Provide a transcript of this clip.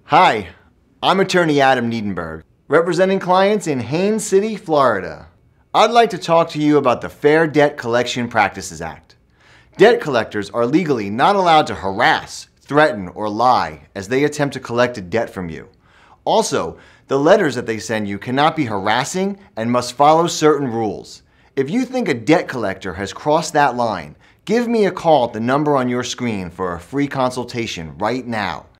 Hi, I'm attorney Adam Niedenberg, representing clients in Haines City, Florida. I'd like to talk to you about the Fair Debt Collection Practices Act. Debt collectors are legally not allowed to harass, threaten, or lie as they attempt to collect a debt from you. Also, the letters that they send you cannot be harassing and must follow certain rules. If you think a debt collector has crossed that line, give me a call at the number on your screen for a free consultation right now.